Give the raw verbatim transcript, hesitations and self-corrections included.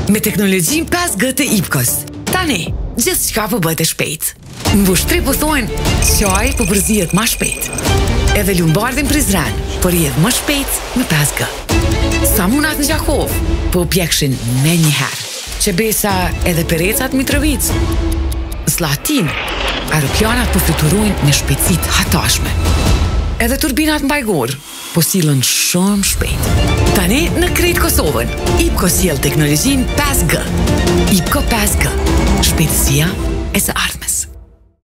Me teknologjin pesë G të IPCO-s. Tani, gjithçka po bëhet e shpejt. Mbushtri po thonë, qaj po përzihet më shpejt. Edhe lumbardhin Prizren, por rrjedh më shpejt me pesë G. Samunat në Gjakov, po pjekshin me njëherë. Qebesa edhe perecat Mitrovic. Zlatin, aeroplanat po fluturojnë me shpejtësit hatashme. Edhe turbinat në Bajgor, po sillen shumë shpejt. Tani në krejt Kosovën, IPCO sjell teknologjin pesë G. IPCO pesë G, shpejtësia e së ardhmës.